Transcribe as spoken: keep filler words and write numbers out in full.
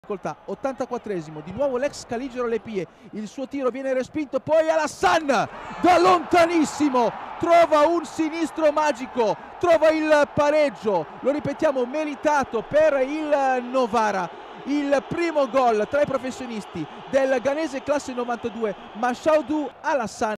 ottantaquattresimo, di nuovo l'ex Caligero Lepie, il suo tiro viene respinto, poi Alassan da lontanissimo trova un sinistro magico, trova il pareggio, lo ripetiamo, meritato per il Novara. Il primo gol tra i professionisti del ghanese classe novantadue, Mashaoudou Alassan.